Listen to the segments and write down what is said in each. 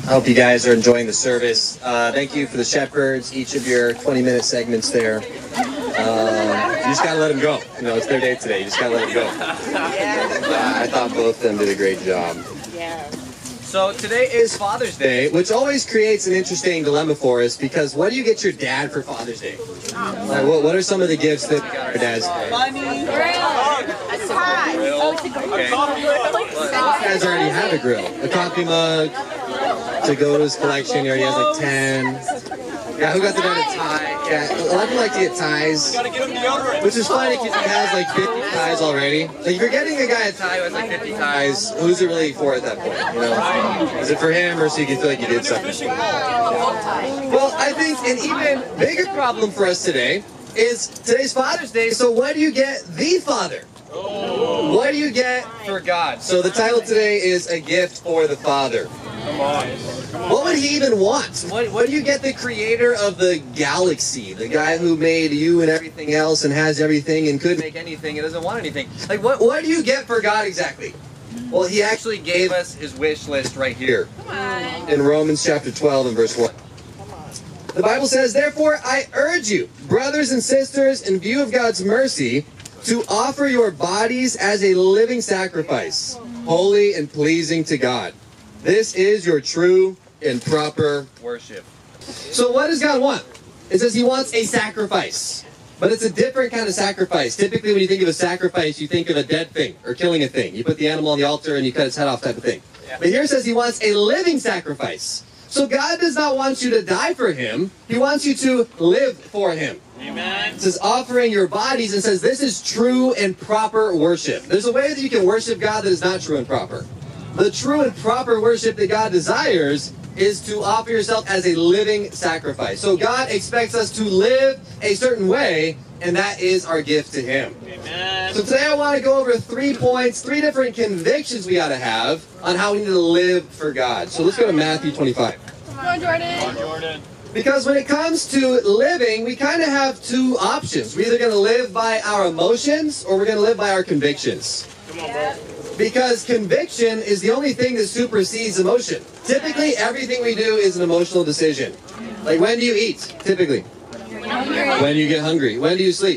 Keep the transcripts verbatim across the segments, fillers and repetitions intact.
I hope you guys are enjoying the service. Uh, thank you for the shepherds, each of your twenty minute segments there. Uh, you just gotta let them go. You know, it's their day today. You just gotta let them go. Uh, I thought both of them did a great job. Yeah. So today is Father's Day, which always creates an interesting dilemma for us, because what do you get your dad for Father's Day? Like, what, what are some of the gifts that we got our dads today? Money. A tie. Oh, it's a Okay. You guys already have a grill. A coffee mug to go to his collection. He already has like ten. Yeah, who got the dad a tie? Yeah, a lot of people like to get ties, which is funny because he has like fifty ties already. Like if you're getting a guy a tie who has like fifty ties, who's it really for at that point? You know, is it for him or so you can feel like you did something? Well, I think an even bigger problem for us today is today's Father's Day. So what do you get the Father? What do you get for God? So the title today is A Gift for the Father. What would he even want? What, what do you get the creator of the galaxy, the guy who made you and everything else and has everything and could make anything and doesn't want anything? Like, what, what do you get for God exactly? Well, he actually gave us his wish list right here in Romans chapter twelve and verse one. The Bible says, "Therefore I urge you, brothers and sisters, in view of God's mercy, to offer your bodies as a living sacrifice, holy and pleasing to God. This is your true and proper worship." So what does God want? It says he wants a sacrifice. But it's a different kind of sacrifice. Typically when you think of a sacrifice, you think of a dead thing or killing a thing. You put the animal on the altar and you cut its head off type of thing. Yeah. But here it says he wants a living sacrifice. So God does not want you to die for him. He wants you to live for him. Amen. It says offering your bodies and says this is true and proper worship. There's a way that you can worship God that is not true and proper. The true and proper worship that God desires is to offer yourself as a living sacrifice. So God expects us to live a certain way, and that is our gift to him. Amen. So today I want to go over three points, three different convictions we got to have on how we need to live for God. So let's go to Matthew twenty-five. Come on, Jordan. Come on, Jordan. Because when it comes to living, we kind of have two options. We're either going to live by our emotions or we're going to live by our convictions. Come on, bro. Because conviction is the only thing that supersedes emotion. Typically, everything we do is an emotional decision. Like, when do you eat? Typically. When you get hungry. When do you sleep?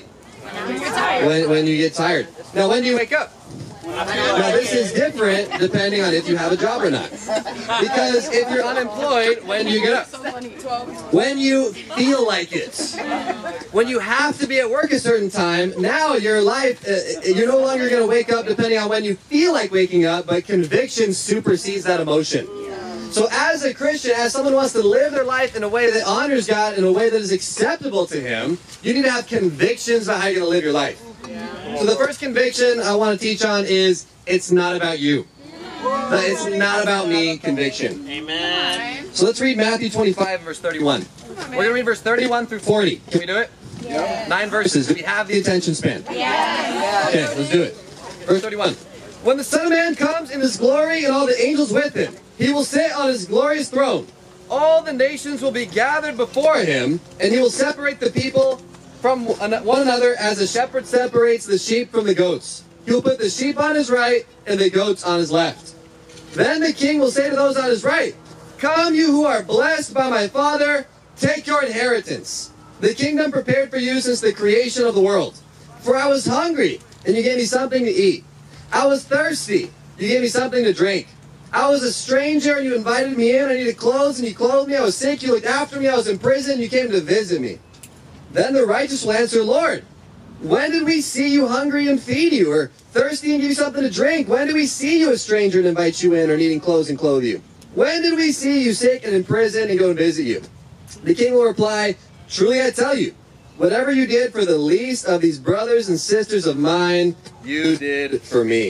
When, when you get tired. Now, when do you wake up? Now, this is different depending on if you have a job or not. Because if you're unemployed, when do you get up? When you feel like it. When you have to be at work a certain time, now your life, uh, you're no longer going to wake up depending on when you feel like waking up, but conviction supersedes that emotion. So as a Christian, as someone who wants to live their life in a way that honors God, in a way that is acceptable to him, you need to have convictions about how you're going to live your life. So the first conviction I want to teach on is, it's not about you. The it's not about me conviction. Amen. So let's read Matthew twenty-five, verse thirty-one. We're going to read verse thirty-one through forty. Can we do it? Yeah. Nine verses. Do we have the attention span? Yeah. Okay, let's do it. Verse thirty-one. When the Son of Man comes in his glory and all the angels with him, he will sit on his glorious throne. All the nations will be gathered before him, and he will separate the people from one another as a shepherd separates the sheep from the goats. He will put the sheep on his right and the goats on his left. Then the king will say to those on his right, "Come, you who are blessed by my Father, take your inheritance, the kingdom prepared for you since the creation of the world. For I was hungry, and you gave me something to eat. I was thirsty, you gave me something to drink. I was a stranger, and you invited me in. I needed clothes, and you clothed me. I was sick, you looked after me. I was in prison, and you came to visit me." Then the righteous will answer, "Lord, when did we see you hungry and feed you, or thirsty and give you something to drink? When did we see you a stranger and invite you in, or needing clothes and clothe you? When did we see you sick and in prison and go and visit you?" The king will reply, "Truly I tell you, whatever you did for the least of these brothers and sisters of mine, you did for me."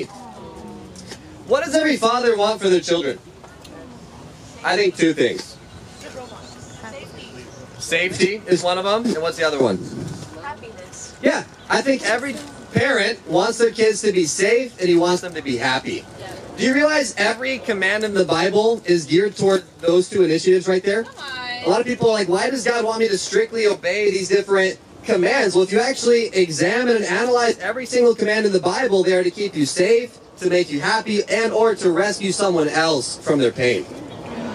What does every father want for their children? I think two things. Safety is one of them, and what's the other one? Happiness. Yeah, I think every parent wants their kids to be safe, and he wants them to be happy. Yeah. Do you realize every command in the Bible is geared toward those two initiatives right there? A lot of people are like, why does God want me to strictly obey these different commands? Well, if you actually examine and analyze every single command in the Bible, they are to keep you safe, to make you happy, and or to rescue someone else from their pain.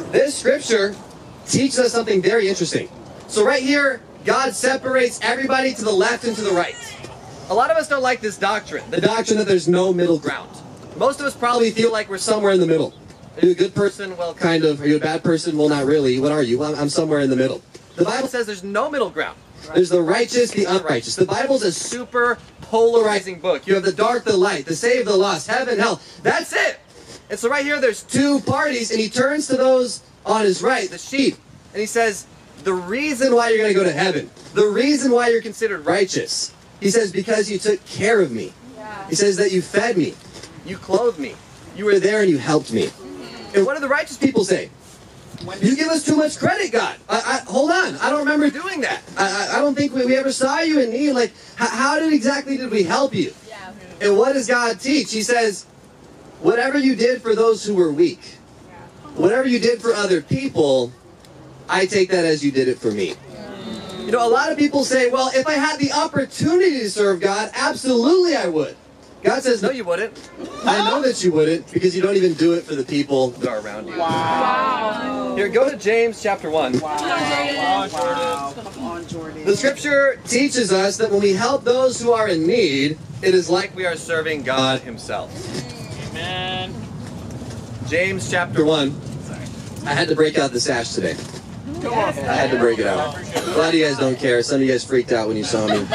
This scripture teaches us something very interesting. So right here, God separates everybody to the left and to the right. A lot of us don't like this doctrine, the doctrine that there's no middle ground. Most of us probably feel like we're somewhere in the middle. Are you a good person? Well, kind of. Are you a bad person? Well, not really. What are you? Well, I'm somewhere in the middle. The Bible says there's no middle ground. There's the righteous, the unrighteous. The Bible's a super polarizing book. You have the dark, the light, the saved, the lost, heaven, hell. That's it. And so right here, there's two parties, and he turns to those on his right, the sheep, and he says, the reason why you're going to go to heaven, the reason why you're considered righteous, he says, because you took care of me. He says that you fed me, you clothed me, you were there and you helped me. And what do the righteous people say? You give us too much credit, God. I, I, hold on, I don't remember doing that. I, I, I don't think we, we ever saw you in need. Like, how, how did exactly did we help you? Yeah. And what does God teach? He says, whatever you did for those who were weak, whatever you did for other people, I take that as you did it for me. You know, a lot of people say, well, if I had the opportunity to serve God, absolutely I would. God says, no, you wouldn't. I know that you wouldn't, because you don't even do it for the people that are around you. Wow. Here, go to James chapter one. Wow. Wow. Come on, Jordan. The scripture teaches us that when we help those who are in need, it is like we are serving God himself. Amen. James chapter one. I had to break out the sash today. I had to break it out. A lot of you guys don't care. Some of you guys freaked out when you saw me.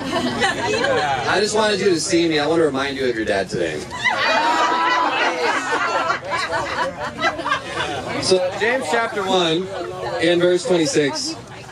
I just wanted you to see me. I want to remind you of your dad today. So James chapter one and verse twenty-six.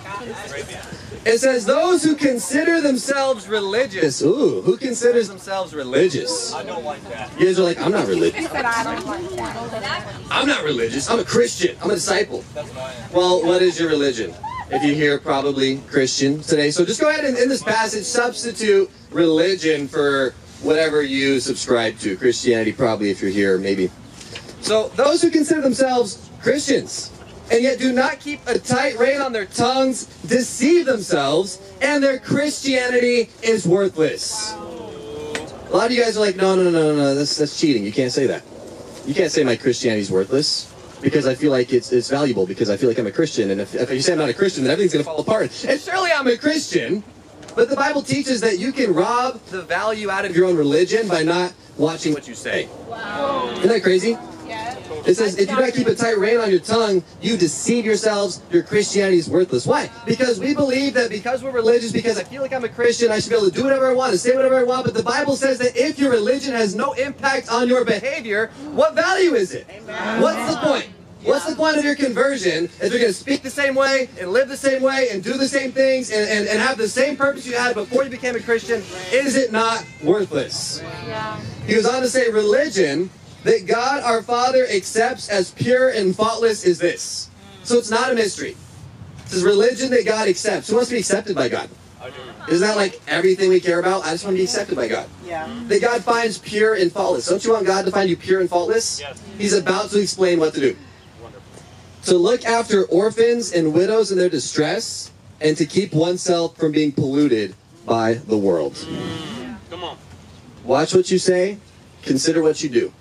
It says, those who consider themselves religious. Ooh, who considers themselves religious? I don't like that. You guys are like, I'm not religious. I don't like that. I'm not religious. I'm a Christian. I'm a disciple. That's what I am. Well, what is your religion? If you're here, probably Christian today. So just go ahead and in this passage, substitute religion for whatever you subscribe to. Christianity, probably, if you're here, maybe. So those who consider themselves Christians and yet do not keep a tight rein on their tongues deceive themselves, and their Christianity is worthless. A lot of you guys are like, no, no, no, no, no, that's, that's cheating. You can't say that. You can't say my Christianity is worthless, because I feel like it's, it's valuable, because I feel like I'm a Christian, and if, if you say I'm not a Christian, then everything's going to fall apart. And surely I'm a Christian, but the Bible teaches that you can rob the value out of your own religion by not watching what you say. Wow. Isn't that crazy? Yeah. It says, if you don't keep a tight rein on your tongue, you deceive yourselves, your Christianity is worthless. Why? Because we believe that because we're religious, because I feel like I'm a Christian, I should be able to do whatever I want and say whatever I want, but the Bible says that if your religion has no impact on your behavior, what value is it? Amen. What's the point? What's the point of your conversion if you're going to speak the same way and live the same way and do the same things and, and, and have the same purpose you had before you became a Christian? Is it not worthless? Yeah. He goes on to say, religion that God our Father accepts as pure and faultless is this. So it's not a mystery. It says religion that God accepts. Who wants to be accepted by God? Isn't that like everything we care about? I just want to be accepted by God. Yeah. That God finds pure and faultless. Don't you want God to find you pure and faultless? Yes. He's about to explain what to do. To look after orphans and widows in their distress, and to keep oneself from being polluted by the world. Come on. Watch what you say. Consider what you do.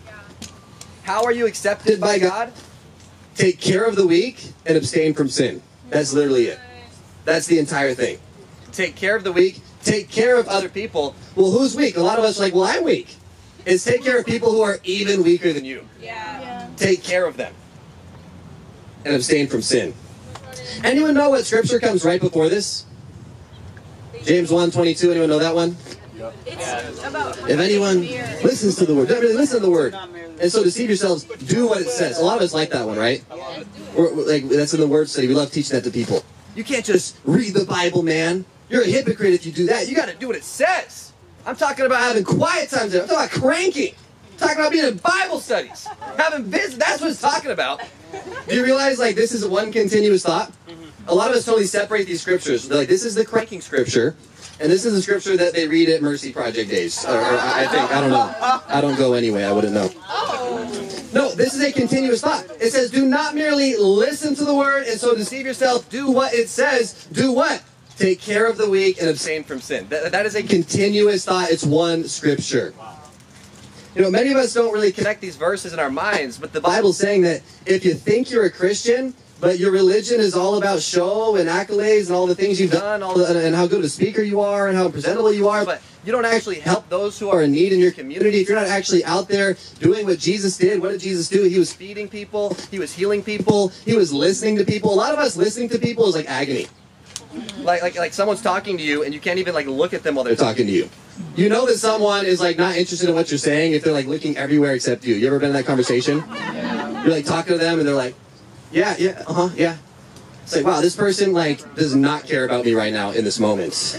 How are you accepted by God? Take care of the weak and abstain from sin. That's literally it. That's the entire thing. Take care of the weak. Take care of other people. Well, who's weak? A lot of us are like, well, I'm weak. It's take care of people who are even weaker than you. Yeah. Yeah. Take care of them. And abstain from sin. Anyone know what scripture comes right before this? James one twenty-two. Anyone know that one? It's about If anyone listens to the word, really listen to the word, and so deceive yourselves, do what it says. A lot of us like that one, right? We're, we're like, that's in the word study. We love teaching that to people. You can't just read the Bible, man. You're a hypocrite if you do that. You got to do what it says. I'm talking about having quiet times there. I'm talking about cranking. I'm talking about being in Bible studies. Having business. That's what it's talking about. Do you realize, like, this is one continuous thought? A lot of us totally separate these scriptures. They're like, this is the cranking scripture, and this is the scripture that they read at Mercy Project days. Or, or I think, I don't know. I don't go anyway. I wouldn't know. No, this is a continuous thought. It says, do not merely listen to the word and so deceive yourself. Do what it says. Do what? Take care of the weak and abstain from sin. That, that is a continuous thought. It's one scripture. You know, many of us don't really connect these verses in our minds, but the Bible's saying that if you think you're a Christian, but your religion is all about show and accolades and all the things you've done, all the, and how good of a speaker you are and how presentable you are, but you don't actually help those who are in need in your community, if you're not actually out there doing what Jesus did, what did Jesus do? He was feeding people, he was healing people, he was listening to people. A lot of us listening to people is like agony. Like, like, like someone's talking to you and you can't even like look at them while they're talking to you. You know that someone is like not interested in what you're saying if they're like looking everywhere except you. You ever been in that conversation? You're like talking to them and they're like, yeah, yeah, uh-huh, yeah. It's like, wow, this person like does not care about me right now in this moment.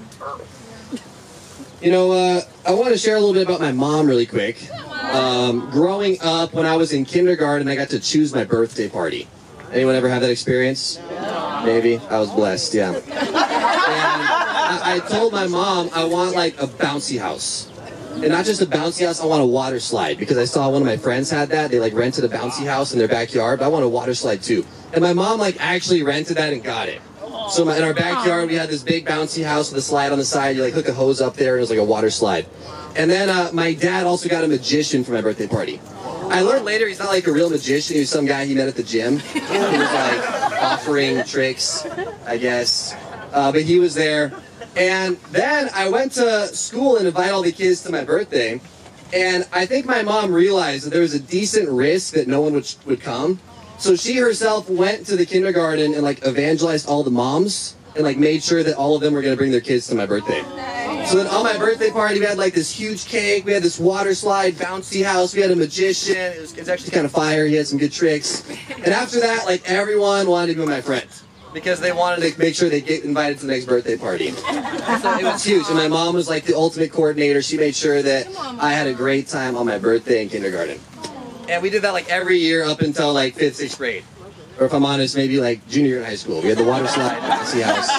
You know, uh, I want to share a little bit about my mom really quick. Um, growing up, when I was in kindergarten, I got to choose my birthday party. Anyone ever have that experience? Maybe. I was blessed, yeah. And I, I told my mom I want like a bouncy house. And not just a bouncy house, I want a water slide. Because I saw one of my friends had that. They like rented a bouncy house in their backyard. But I want a water slide too. And my mom like actually rented that and got it. So my, in our backyard, we had this big bouncy house with a slide on the side. You like hook a hose up there and it was like a water slide. And then uh, my dad also got a magician for my birthday party. I learned later he's not like a real magician. He was some guy he met at the gym. He was like offering tricks, I guess. Uh, but he was there. And then I went to school and invited all the kids to my birthday. And I think my mom realized that there was a decent risk that no one would, would come. So she herself went to the kindergarten and like evangelized all the moms and like made sure that all of them were going to bring their kids to my birthday. So then on my birthday party, we had like this huge cake, we had this water slide, bouncy house, we had a magician, it was, it was actually kind of fire, he had some good tricks. And after that, like everyone wanted to be my friend because they wanted to make sure they get invited to the next birthday party. So it was huge, and my mom was like the ultimate coordinator. She made sure that I had a great time on my birthday in kindergarten. And we did that like every year up until like fifth, sixth grade. Or if I'm honest, maybe like junior year in high school. We had the water slide, bouncy house.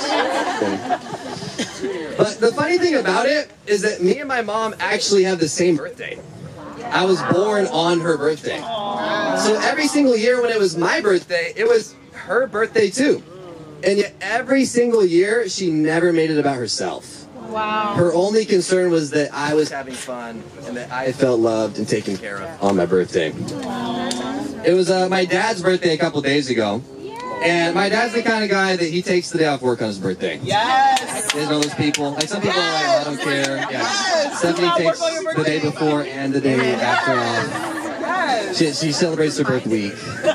But the funny thing about it is that me and my mom actually have the same birthday. I was born on her birthday. So every single year when it was my birthday, it was her birthday too. And yet every single year, she never made it about herself. Wow. Her only concern was that I was having fun and that I felt loved and taken care of on my birthday. It was uh, my dad's birthday a couple days ago. And my dad's the kind of guy that he takes the day off work on his birthday. Yes! You know those people? Like some people Yes! are like, oh, I don't care. Yeah. Yes! Stephanie takes the day before and the day after off. Yes! She, she celebrates her birth week.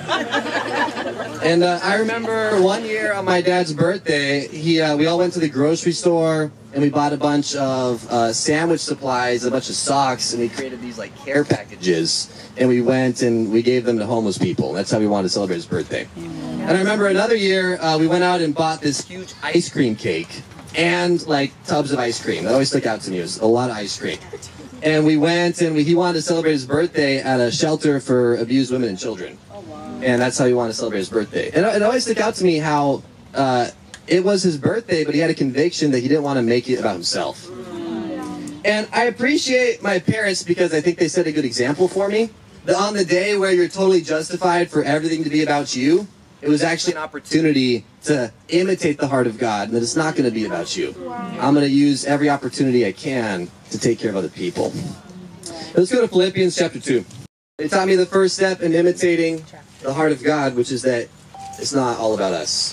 And uh, I remember one year on my dad's birthday, he uh, we all went to the grocery store and we bought a bunch of uh, sandwich supplies, a bunch of socks, and we created these like care packages. And we went and we gave them to homeless people. That's how we wanted to celebrate his birthday. And I remember another year, uh, we went out and bought this huge ice cream cake and like tubs of ice cream. That always stuck out to me. It was a lot of ice cream. And we went and we, he wanted to celebrate his birthday at a shelter for abused women and children. And that's how he wanted to celebrate his birthday. And it always stuck out to me how uh, it was his birthday, but he had a conviction that he didn't want to make it about himself. And I appreciate my parents because I think they set a good example for me. That on the day where you're totally justified for everything to be about you, it was actually an opportunity to imitate the heart of God, and that it's not going to be about you. I'm going to use every opportunity I can to take care of other people. Let's go to Philippians chapter two. It taught me the first step in imitating the heart of God, which is that it's not all about us.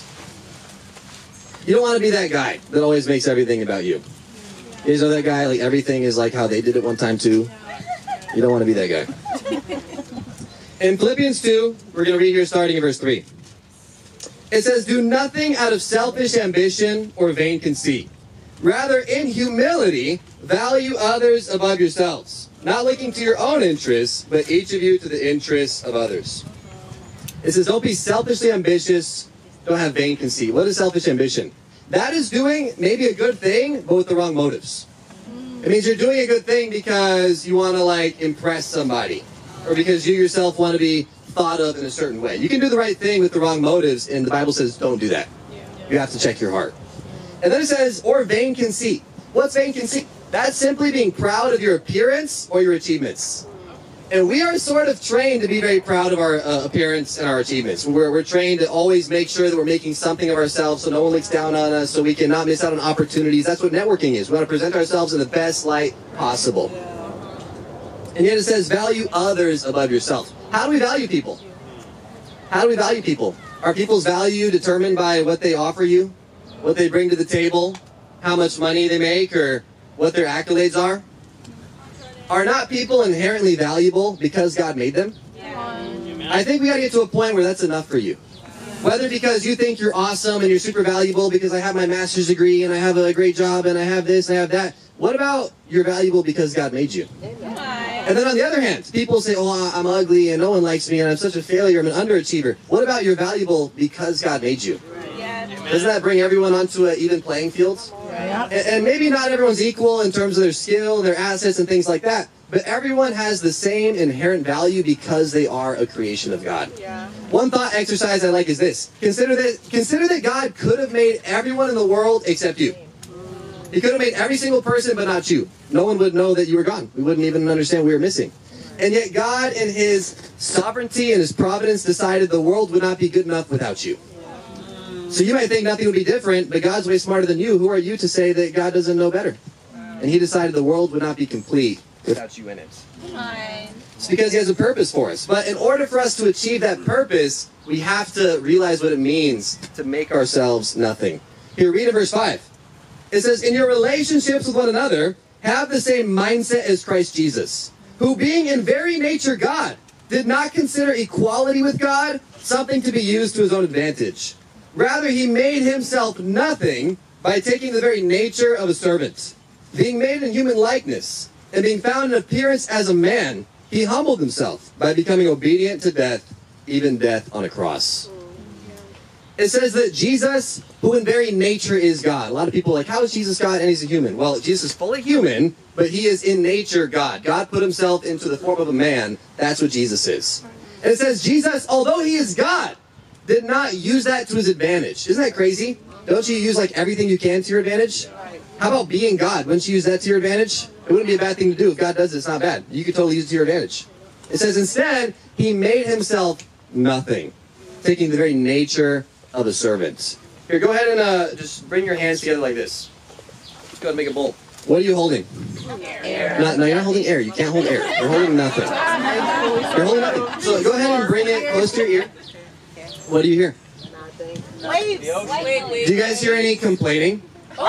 You don't want to be that guy that always makes everything about you. You guys know that guy, like everything is like how they did it one time too? You don't want to be that guy. In Philippians two, we're going to read here starting in verse three. It says, do nothing out of selfish ambition or vain conceit. Rather, in humility, value others above yourselves, not looking to your own interests, but each of you to the interests of others. It says, don't be selfishly ambitious, don't have vain conceit. What is selfish ambition? That is doing maybe a good thing, but with the wrong motives. It means you're doing a good thing because you want to like impress somebody, or because you yourself want to be thought of in a certain way. You can do the right thing with the wrong motives, and the Bible says don't do that. You have to check your heart. And then it says, or vain conceit. What's vain conceit? That's simply being proud of your appearance or your achievements. And we are sort of trained to be very proud of our uh, appearance and our achievements. We're, we're trained to always make sure that we're making something of ourselves so no one looks down on us, so we can not miss out on opportunities. That's what networking is. We want to present ourselves in the best light possible. And yet it says value others above yourself. How do we value people? How do we value people? Are people's value determined by what they offer you? What they bring to the table? How much money they make? Or what their accolades are? Are not people inherently valuable because God made them? I think we got to get to a point where that's enough for you. Whether because you think you're awesome and you're super valuable because I have my master's degree and I have a great job and I have this and I have that. What about you're valuable because God made you? And then on the other hand, people say, oh, I'm ugly and no one likes me and I'm such a failure, I'm an underachiever. What about you're valuable because God made you? Doesn't that bring everyone onto an even playing field? And, and maybe not everyone's equal in terms of their skill, their assets and things like that. But everyone has the same inherent value because they are a creation of God. Yeah. One thought exercise I like is this. Consider that, consider that God could have made everyone in the world except you. He could have made every single person but not you. No one would know that you were gone. We wouldn't even understand we were missing. And yet God in His sovereignty and His providence decided the world would not be good enough without you. So you might think nothing would be different, but God's way smarter than you. Who are you to say that God doesn't know better? And He decided the world would not be complete without you in it. It's because He has a purpose for us. But in order for us to achieve that purpose, we have to realize what it means to make ourselves nothing. Here, read in verse five. It says, in your relationships with one another, have the same mindset as Christ Jesus, who being in very nature God, did not consider equality with God something to be used to His own advantage. Rather, He made Himself nothing by taking the very nature of a servant. Being made in human likeness, and being found in appearance as a man, He humbled Himself by becoming obedient to death, even death on a cross. It says that Jesus, who in very nature is God. A lot of people are like, how is Jesus God and He's a human? Well, Jesus is fully human, but He is in nature God. God put Himself into the form of a man. That's what Jesus is. And it says Jesus, although He is God, did not use that to His advantage. Isn't that crazy? Don't you use like everything you can to your advantage? How about being God? Wouldn't you use that to your advantage? It wouldn't be a bad thing to do. If God does it, it's not bad. You could totally use it to your advantage. It says instead, He made Himself nothing, taking the very nature of a servant. Here, go ahead and uh, just bring your hands together like this. Go ahead and make a bowl. What are you holding? Air. Not, no, you're not holding air. You can't hold air. You're holding nothing. You're holding nothing. So go ahead and bring it close to your ear. What do you hear? Waves. Waves. Do you guys hear any complaining?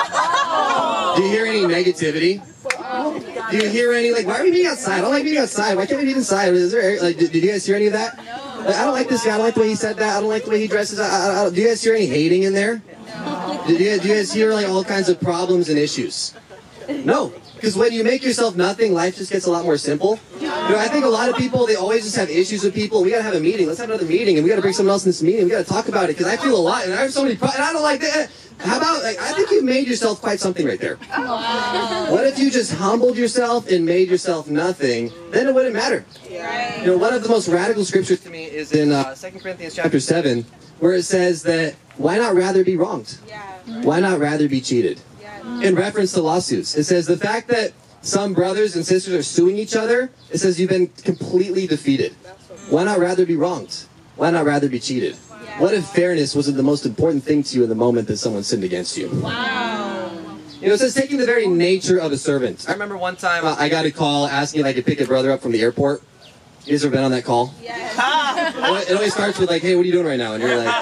Do you hear any negativity? Do you hear any, like, why are we being outside? I don't like being outside. Why can't we be inside? Is there air? Like, did, did you guys hear any of that? Like, I don't like this guy. I don't like the way he said that. I don't like the way he dresses. I, I, I, do you guys hear any hating in there? No. Do you, do you guys hear like all kinds of problems and issues? No. Because when you make yourself nothing, life just gets a lot more simple. You know, I think a lot of people, they always just have issues with people. We got to have a meeting. Let's have another meeting. And we got to bring someone else in this meeting. We got to talk about it. Because I feel a lot. And I have so many problems. And I don't like that. How about, like, I think you made yourself quite something right there. Wow. What if you just humbled yourself and made yourself nothing? Then it wouldn't matter. Right. You know, one of the most radical scriptures to me is in uh, Second Corinthians chapter seven, where it says that, why not rather be wronged? Yeah. Why not rather be cheated? Yeah. In reference to lawsuits. It says the fact that some brothers and sisters are suing each other, it says you've been completely defeated. Why not rather be wronged? Why not rather be cheated? What if fairness wasn't the most important thing to you in the moment that someone sinned against you? Wow. You know, it says taking the very nature of a servant. I remember one time I got a call asking if I could pick a brother up from the airport. You guys ever been on that call? Yes. It always starts with like, hey, what are you doing right now? And you're like,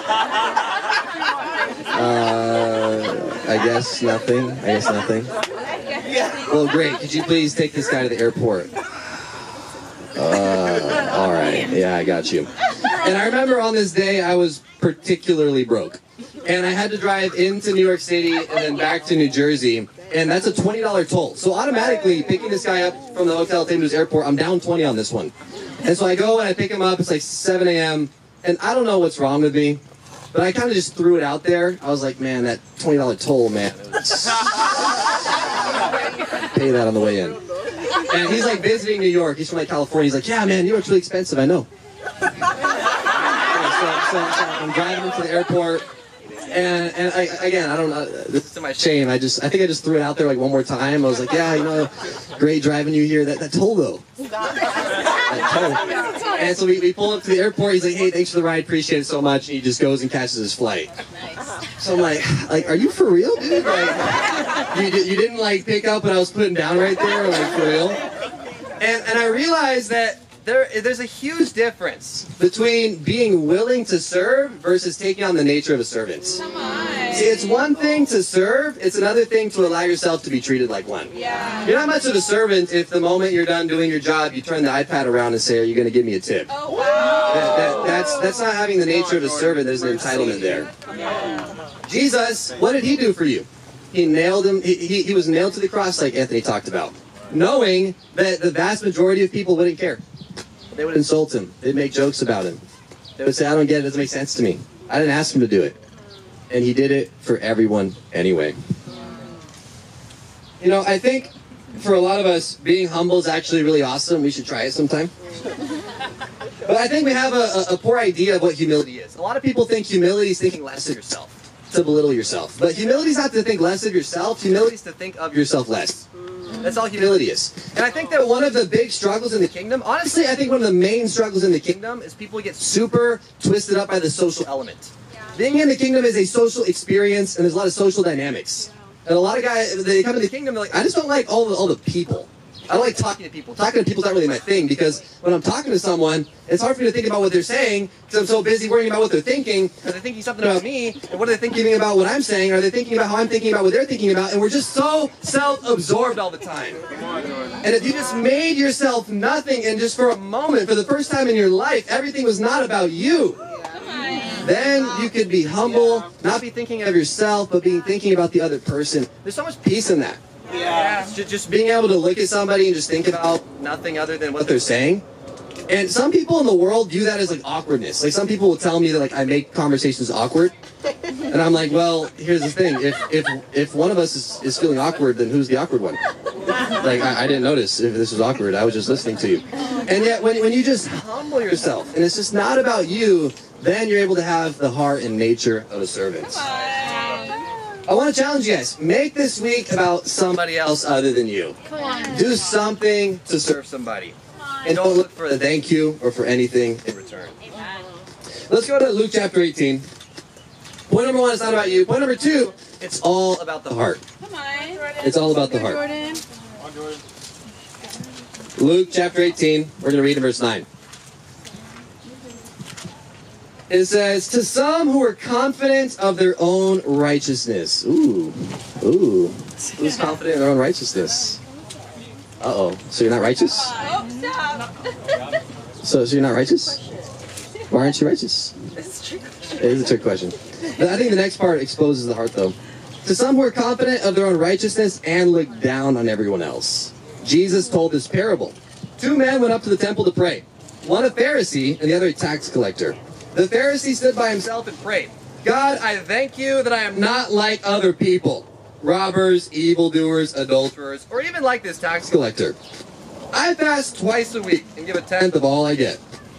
uh, I guess nothing. I guess nothing. Well, great. Could you please take this guy to the airport? Uh, all right. Yeah, I got you. And I remember on this day, I was particularly broke. And I had to drive into New York City and then back to New Jersey. And that's a twenty dollar toll. So automatically, picking this guy up from the hotel, taking him to his airport, I'm down twenty on this one. And so I go and I pick him up. It's like seven A M And I don't know what's wrong with me. But I kind of just threw it out there. I was like, man, that twenty dollar toll, man. Pay that on the way in. And he's like visiting New York. He's from like California. He's like, yeah, man, New York's really expensive. I know. So, so, so I'm driving him to the airport, and and I, again, I don't know. This is to my shame. I just, I think I just threw it out there like one more time. I was like, yeah, you know, great driving you here. That that toll though. That toll. And so we, we pull up to the airport. He's like, hey, thanks for the ride, appreciate it so much. And he just goes and catches his flight. So I'm like, like, are you for real, dude? Like, you you didn't like pick up what I was putting down right there, like for real? And, and I realized that there, there's a huge difference between being willing to serve versus taking on the nature of a servant. Come on. See, it's one thing to serve, it's another thing to allow yourself to be treated like one. Yeah. You're not much of a servant if the moment you're done doing your job, you turn the iPad around and say, are you going to give me a tip? Oh, wow. That, that, that's, that's not having the nature of a servant, there's an entitlement there. Jesus, what did he do for you? He nailed him, he, he, he was nailed to the cross like Anthony talked about, knowing that the vast majority of people wouldn't care. They would insult him. They'd make jokes about him. They would say, I don't get it. It doesn't make sense to me. I didn't ask him to do it. And he did it for everyone anyway. You know, I think for a lot of us, being humble is actually really awesome. We should try it sometime. But I think we have a, a, a poor idea of what humility is. A lot of people think humility is thinking less of yourself, to belittle yourself. But humility is not to think less of yourself. Humility is to think of yourself less. That's all humility is. And I think that one of the big struggles in the kingdom, honestly, I think one of the main struggles in the kingdom is people get super twisted up by the social element. Being in the kingdom is a social experience, and there's a lot of social dynamics. And a lot of guys, they come in the kingdom, they're like, I just don't like all the, all the people. I don't like talking to people. Talking to people is not really my thing, because when I'm talking to someone, it's hard for me to think about what they're saying, because I'm so busy worrying about what they're thinking. Are they thinking something about me? And what are they thinking about what I'm saying? Are they thinking about how I'm thinking about what they're thinking about? And we're just so self-absorbed all the time. And if you just made yourself nothing, and just for a moment, for the first time in your life, everything was not about you, then you could be humble, not be thinking of yourself, but being thinking about the other person. There's so much peace in that. Yeah. Just being able to look at somebody and just think about nothing other than what they're saying. And some people in the world view that as like awkwardness. Like some people will tell me that like I make conversations awkward. And I'm like, well, here's the thing. If if if one of us is, is feeling awkward, then who's the awkward one? Like I, I didn't notice if this was awkward. I was just listening to you. And yet when, when you just humble yourself and it's just not about you, then you're able to have the heart and nature of a servant. I want to challenge you guys. Make this week about somebody else other than you. Do something to serve somebody. And don't look for a thank you or for anything in return. Let's go to Luke chapter eighteen. Point number one, it's not about you. Point number two, it's all about the heart. It's all about the heart. Luke chapter eighteen, we're going to read in verse nine. It says, to some who are confident of their own righteousness. Ooh. Ooh. Who's confident in their own righteousness? Uh-oh. So you're not righteous? Oh, stop. So, so you're not righteous? Why aren't you righteous? It is a trick question. But I think the next part exposes the heart, though. To some who are confident of their own righteousness and look down on everyone else. Jesus told this parable. Two men went up to the temple to pray. One a Pharisee and the other a tax collector. The Pharisee stood by himself and prayed, God, I thank you that I am not like other people, robbers, evildoers, adulterers, or even like this tax collector. I fast twice a week and give a tenth of all I get.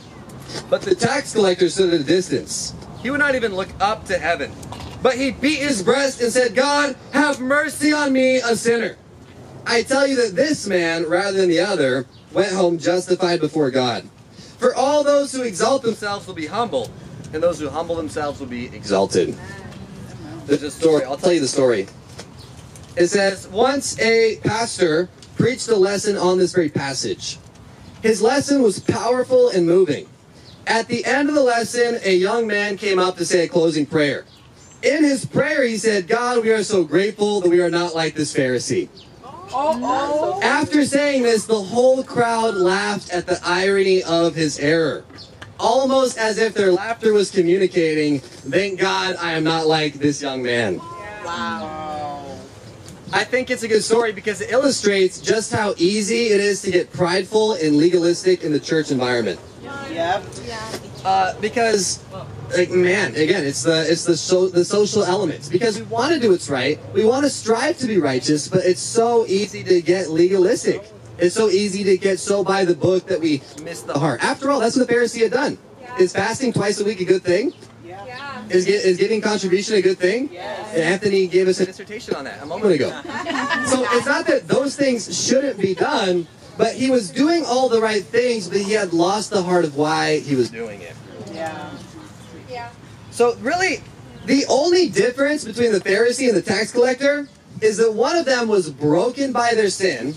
But the tax collector stood at a distance. He would not even look up to heaven. But he beat his breast and said, God, have mercy on me, a sinner. I tell you that this man, rather than the other, went home justified before God. For all those who exalt themselves will be humbled, and those who humble themselves will be exalted. There's a story. I'll tell you the story. It says, once a pastor preached a lesson on this very passage. His lesson was powerful and moving. At the end of the lesson, a young man came up to say a closing prayer. In his prayer, he said, God, we are so grateful that we are not like this Pharisee. Oh, oh. After saying this, the whole crowd laughed at the irony of his error. Almost as if their laughter was communicating, thank God I am not like this young man. Wow. I think it's a good story because it illustrates just how easy it is to get prideful and legalistic in the church environment. Yep. Uh, because, like, man, again, it's the it's the so, the social elements. Because we want to do what's right, we want to strive to be righteous, but it's so easy to get legalistic. It's so easy to get so by the book that we miss the heart. After all, that's what the Pharisee had done. Yeah. Is fasting twice a week a good thing? Yeah. Is, get, is giving contribution a good thing? Yes. And Anthony gave us a dissertation on that a moment ago. So it's not that those things shouldn't be done, but he was doing all the right things, but he had lost the heart of why he was doing it. Yeah. Yeah. So really, the only difference between the Pharisee and the tax collector is that one of them was broken by their sin,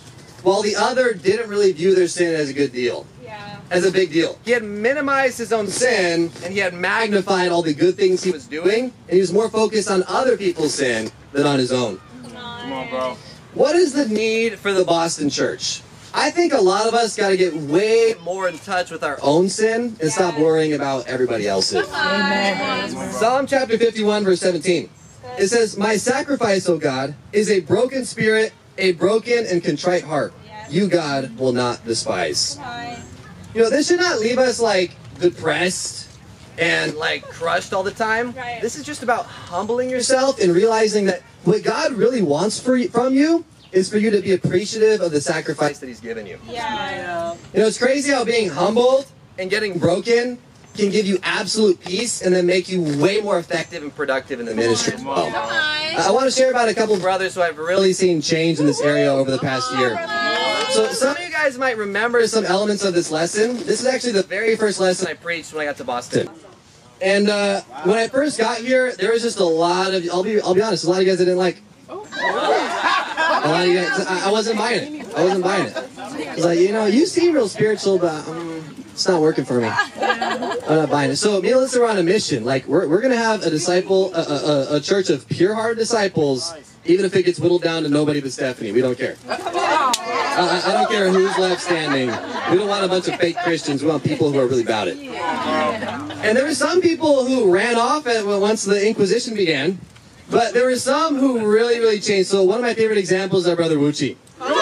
while the other didn't really view their sin as a good deal, Yeah. as a big deal. He had minimized his own sin, and he had magnified all the good things he was doing, and he was more focused on other people's sin than on his own. Come on, bro. What is the need for the Boston church? I think a lot of us got to get way more in touch with our own sin and stop worrying about everybody else's. Amen. Psalm chapter fifty-one, verse seventeen. It says, "My sacrifice, O God, is a broken spirit, a broken and contrite heart. You, God, will not despise." You know, this should not leave us like depressed and like crushed all the time. Right. This is just about humbling yourself and realizing that what God really wants for you, from you is for you to be appreciative of the sacrifice that He's given you. Yeah. You know, it's crazy how being humbled and getting broken can give you absolute peace and then make you way more effective and productive in the ministry as well. Come on. I want to share about a couple brothers who I've really seen change in this area over the past year. So some of you guys might remember some elements of this lesson. This is actually the very first lesson I preached when I got to Boston. And uh, when I first got here, there was just a lot of, I'll be, I'll be honest, a lot of you guys I didn't like. A lot of you guys, I, I wasn't buying it. I wasn't buying it. I was like, you know, you seem real spiritual, but um, it's not working for me. I'm not buying it. So me and Alyssa are on a mission. Like, we're, we're going to have a disciple, a, a, a church of pure-hearted disciples, even if it gets whittled down to nobody but Stephanie. We don't care. I, I don't care who's left standing. We don't want a bunch of fake Christians. We want people who are really about it. And there were some people who ran off at, well, once the Inquisition began. But there were some who really, really changed. So one of my favorite examples is our brother Wuchi.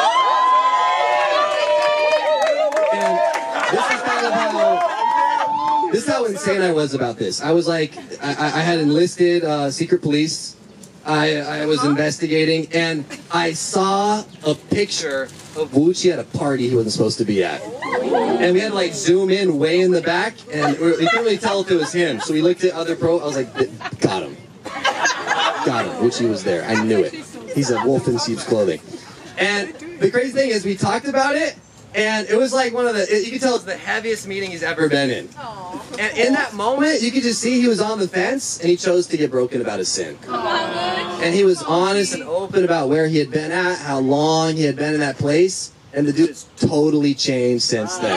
And this is kind of how, this is how insane I was about this. I was like, I, I had enlisted uh, secret police. I, I was investigating, and I saw a picture of Wuchi at a party he wasn't supposed to be at. And we had to like zoom in way in the back, and we couldn't really tell if it was him. So we looked at other pro, I was like, got him. Got him. Wuchi was there. I knew it. He's a wolf in sheep's clothing. And the crazy thing is, we talked about it, and it was like one of the, you could tell it's the heaviest meeting he's ever been in. And in that moment, you could just see he was on the fence, and he chose to get broken about his sin. And he was honest and open about where he had been at, how long he had been in that place, and the dude has totally changed since then.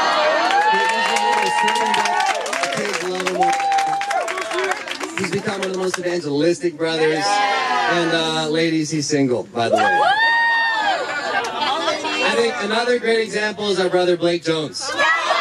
He's become one of the most evangelistic brothers, and uh, ladies, he's single, by the way. I think another great example is our brother Blake Jones. So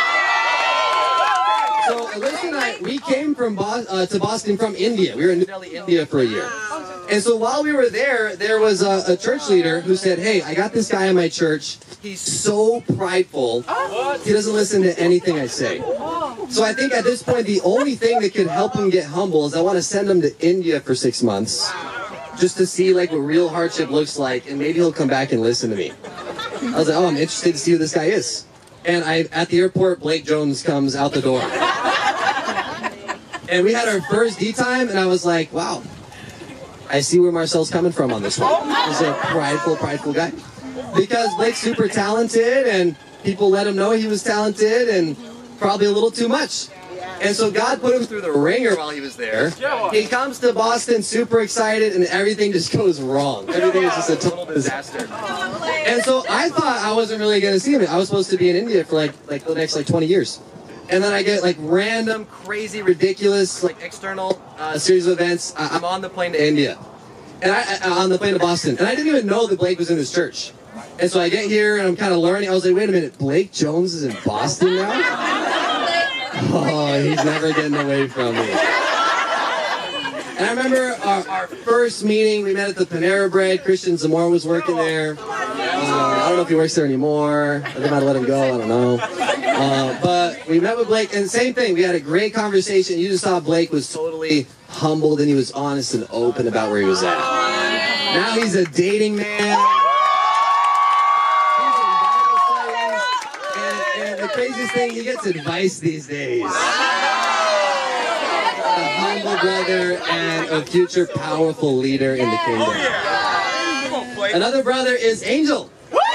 Alyssa and I, we came from Bo uh, to Boston from India. We were in New Delhi, India for a year. And so while we were there, there was a, a church leader who said, "Hey, I got this guy in my church. He's so prideful, he doesn't listen to anything I say." So I think at this point, the only thing that could help him get humble is I want to send him to India for six months just to see like what real hardship looks like, and maybe he'll come back and listen to me. I was like, oh, I'm interested to see who this guy is. And I, at the airport, Blake Jones comes out the door. And we had our first D time, and I was like, wow, I see where Marcel's coming from on this one. He's a prideful, prideful guy. Because Blake's super talented, and people let him know he was talented, and probably a little too much. And so God put him through the ringer while he was there. He comes to Boston super excited, and everything just goes wrong. Everything is just a total disaster. And so I thought I wasn't really going to see him. I was supposed to be in India for like like the next like twenty years. And then I get like random, crazy, ridiculous, like external uh, series of events. I I'm on the plane to India. And I, I on the plane to Boston. And I didn't even know that Blake was in this church. And so I get here, and I'm kind of learning. I was like, wait a minute, Blake Jones is in Boston now? Oh, he's never getting away from me. And I remember our, our first meeting, we met at the Panera Bread. Christian Zamora was working there. Uh, I don't know if he works there anymore. I might have let him go, I don't know. Uh, but we met with Blake, and same thing. We had a great conversation. You just saw Blake was totally humbled, and he was honest and open about where he was at. Now he's a dating man. The craziest thing, he gets advice these days. A humble brother and a future powerful leader in the kingdom. Another brother is Angel.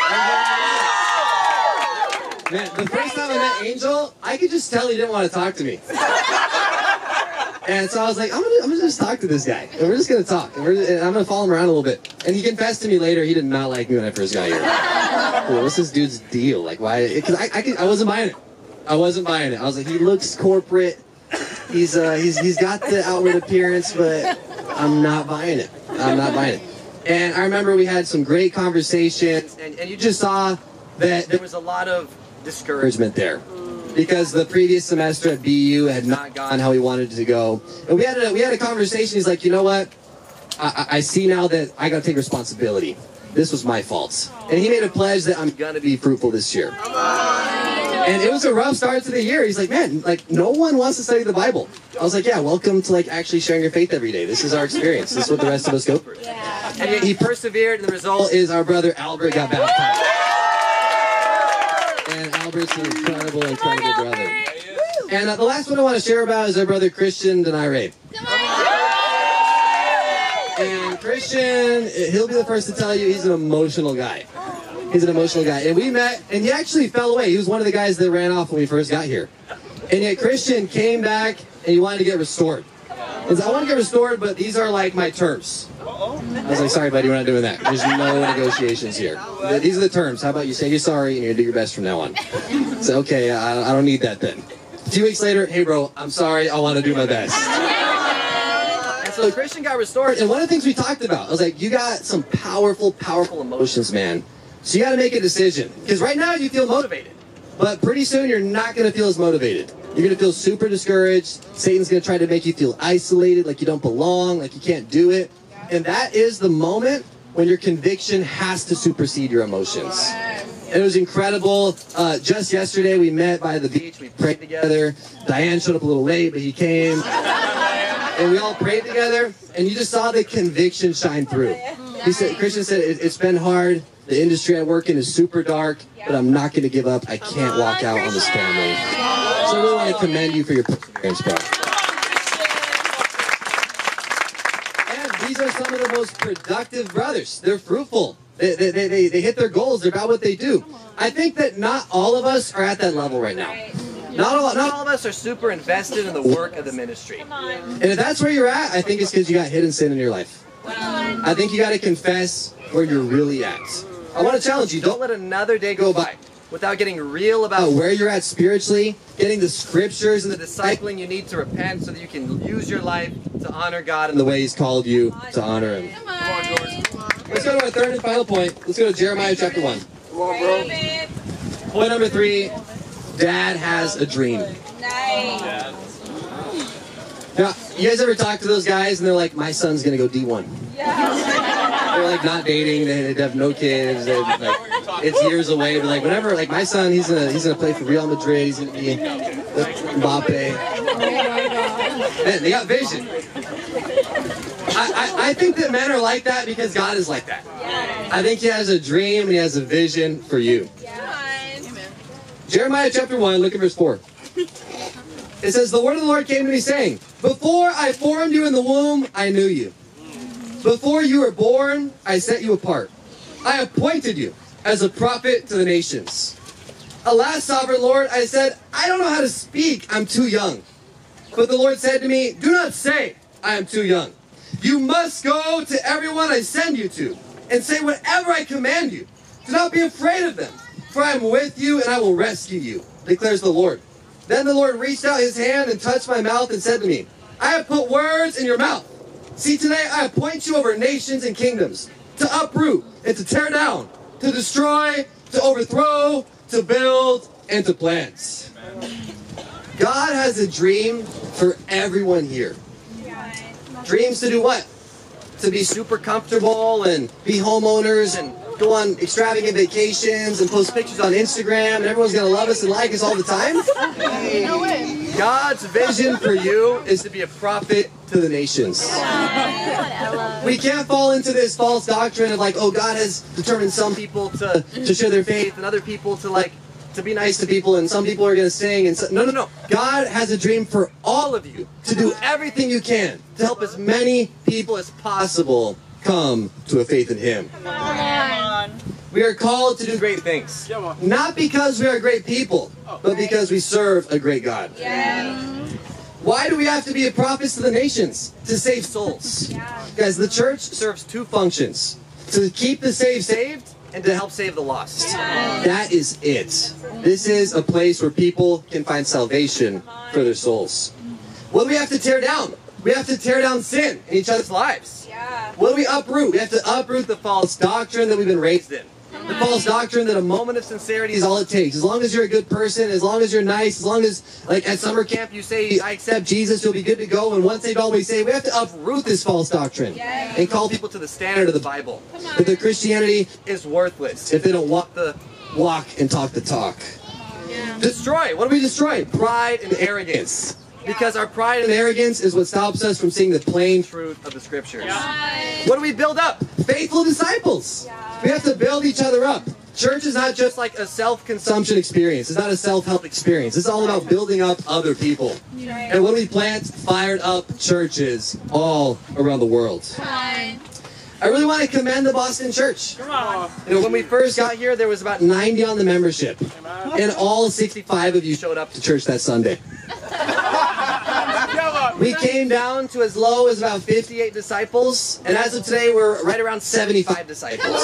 Man, the first time I met Angel, I could just tell he didn't want to talk to me. And so I was like, I'm gonna, I'm gonna just talk to this guy, and we're just gonna talk, and, we're, and I'm gonna follow him around a little bit. And he confessed to me later he did not like me when I first got here. well, what's this dude's deal? Like, why? Because I, I, could- I wasn't buying it. I wasn't buying it. I was like, he looks corporate. He's uh, he's he's got the outward appearance, but I'm not buying it. I'm not buying it. And I remember we had some great conversations, and, and you just saw that there was a lot of discouragement there because the previous semester at B U had not gone how he wanted it to go. And we had a we had a conversation. He's like, you know what? I, I see now that I got to take responsibility. This was my fault. And he made a pledge that I'm going to be fruitful this year. And it was a rough start to the year. He's like, man, like, no one wants to study the Bible. I was like, yeah, welcome to, like, actually sharing your faith every day. This is our experience. This is what the rest of us go through. And yet he persevered, and the result is our brother Albert got baptized. And Albert's an incredible, incredible brother. And uh, the last one I want to share about is our brother Christian Denaire. And Christian, he'll be the first to tell you he's an emotional guy. He's an emotional guy. And we met, and he actually fell away. He was one of the guys that ran off when we first got here. And yet Christian came back, and he wanted to get restored. And so I want to get restored, but these are like my terms. I was like, sorry, buddy, we're not doing that. There's no negotiations here. These are the terms. How about you say you're sorry, and you're going to do your best from now on. So, okay, I, I don't need that then. A few weeks later, hey, bro, I'm sorry. I want to do my best. So Christian got restored, and one of the things we talked about, I was like, you got some powerful, powerful emotions, man. So you got to make a decision. Because right now you feel motivated, but pretty soon you're not going to feel as motivated. You're going to feel super discouraged. Satan's going to try to make you feel isolated, like you don't belong, like you can't do it. And that is the moment when your conviction has to supersede your emotions. And it was incredible. Uh, just yesterday we met by the beach. We prayed together. Diane showed up a little late, but he came. And we all prayed together, and you just saw the conviction shine through. He said, Christian said, it, it's been hard. The industry I work in is super dark, but I'm not going to give up. I can't walk out on this family. So I really want to commend you for your perseverance, bro. And these are some of the most productive brothers. They're fruitful. They, they, they, they hit their goals. They're about what they do. I think that not all of us are at that level right now. Not all, not all of us are super invested in the work of the ministry. And if that's where you're at, I think it's because you got hidden sin in your life. I think you got to confess where you're really at. I want to challenge you, don't let another day go by without getting real about where you're at spiritually, getting the scriptures and the discipling you need to repent so that you can use your life to honor God in the way He's called you to honor Him. Come on, George. Let's go to our third and final point. Let's go to Jeremiah chapter one. Come on, bro. Point number three. Dad has a dream. Nice. Now, you guys ever talk to those guys and they're like, my son's going to go D one. Yeah. They're like not dating, they, they have no kids, they, like, it's years away, but like whenever, like my son, he's going to he's gonna play for Real Madrid, he's going to be Mbappe. Man, they got vision. I, I, I think that men are like that because God is like that. I think He has a dream and He has a vision for you. Jeremiah chapter one, look at verse four. It says, the word of the Lord came to me saying, before I formed you in the womb, I knew you. Before you were born, I set you apart. I appointed you as a prophet to the nations. Alas, sovereign Lord, I said, I don't know how to speak. I'm too young. But the Lord said to me, do not say, I am too young. You must go to everyone I send you to and say whatever I command you. Do not be afraid of them, for I am with you and I will rescue you, declares the Lord. Then the Lord reached out His hand and touched my mouth and said to me, I have put words in your mouth. See, today I appoint you over nations and kingdoms, to uproot and to tear down, to destroy, to overthrow, to build, and to plant. God has a dream for everyone here. Dreams to do what? To be super comfortable and be homeowners and go on extravagant vacations and post pictures on Instagram and everyone's going to love us and like us all the time? God's vision for you is to be a prophet to the nations. We can't fall into this false doctrine of like, oh, God has determined some people to, to share their faith and other people to like to be nice to people and some people are going to sing. And so, no, no, no. God has a dream for all of you to do everything you can to help as many people as possible come to a faith in Him. Come on. We are called to do great things. Not because we are great people, but because we serve a great God. Yeah. Why do we have to be a prophet to the nations? To save souls. Yeah. Guys, the church serves two functions. To keep the saved saved and to help save the lost. That is it. This is a place where people can find salvation for their souls. What do we have to tear down? We have to tear down sin in each other's lives. Yeah. What do we uproot? We have to uproot the false doctrine that we've been raised in. The false doctrine that a moment of sincerity is all it takes. As long as you're a good person, as long as you're nice, as long as, like at summer camp, you say, I accept Jesus, you'll be good to go. And once saved, always saved. We have to uproot this false doctrine and call people to the standard of the Bible. That their Christianity is worthless if they don't walk the walk and talk the talk. Yeah. Destroy. What do we destroy? Pride and arrogance. Because our pride and arrogance is what stops us from seeing the plain truth of the Scriptures. What do we build up? Faithful disciples. We have to build each other up. Church is not just like a self-consumption experience. It's not a self-help experience. It's all about building up other people. And what do we plant? Fired up churches all around the world. I really want to commend the Boston Church. Come on. You know, when we first got here, there was about ninety on the membership. And all sixty-five of you showed up to church that Sunday. We came down to as low as about fifty-eight disciples, and as of today, we're right around seventy-five disciples.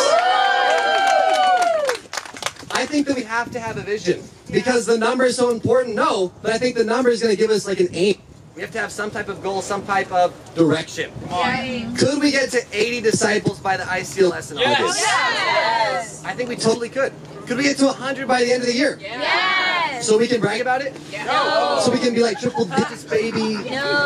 I think that we have to have a vision, because the number is so important. No, but I think the number is going to give us like an aim. We have to have some type of goal, some type of direction. Yeah. Could we get to eighty disciples by the I C L S in Yes. August? Yes. I think we totally could. Could we get to one hundred by the end of the year? Yes. So we can brag about it? No. So we can be like triple digits, baby? No.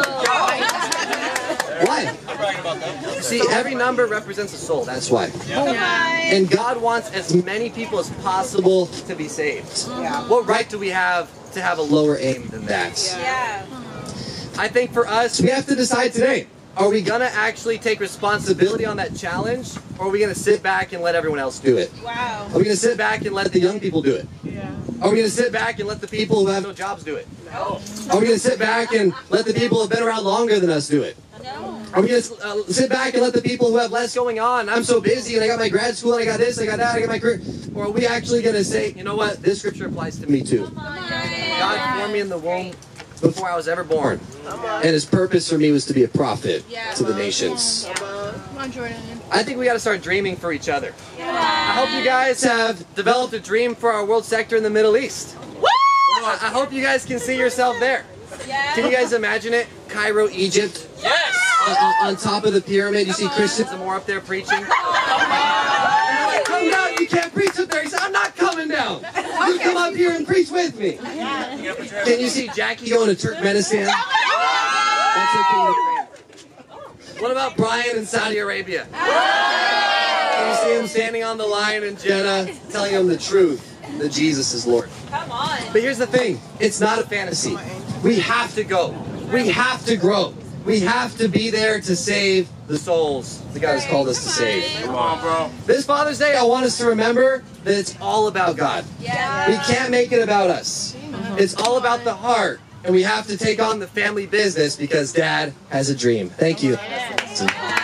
Why? I'm bragging about that. See, every number represents a soul. That's why. Come on. And God wants as many people as possible to be saved. Yeah. What right do we have to have a lower aim than that? Yeah. I think for us, we have to decide today. Are we going to actually take responsibility on that challenge? Or are we going to sit back and let everyone else do it? Wow. Are we going to sit back and let the young people do it? Yeah. Are we going to sit back and let the people who have no jobs do it? No. Are we going to sit back and let the people who have been around longer than us do it? No. Are we going to uh, sit back and let the people who have less going on, I'm so busy and I got my grad school and I got this, I got that, I got my career, or are we actually going to say, you know what, this scripture applies to me too. God formed me in the womb before I was ever born, and his purpose for me was to be a prophet to the nations. Come on, Jordan. I think we got to start dreaming for each other. Yeah. I hope you guys have developed a dream for our world sector in the Middle East. I I hope you guys can see yourself there. Yeah. Can you guys imagine it? Cairo, Egypt. Yes. On, on- on top of the pyramid, you see Christians and more up there preaching. And they're like, come down, you can't preach up there. He said, I'm not coming down. You come up here and preach with me. Can you see Jackie going to Turkmenistan? That's her kingdom plan. What about Brian in Saudi Arabia? Can you see him standing on the line in Jeddah, telling him the truth that Jesus is Lord? Come on. But here's the thing, it's not a fantasy. We have to go. We have to grow. We have to be there to save the souls that God has called us to save. Come on, bro. This Father's Day, I want us to remember that it's all about God. Yeah. We can't make it about us. It's all about the heart. And we have to take on the family business because Dad has a dream. Thank you. Yes.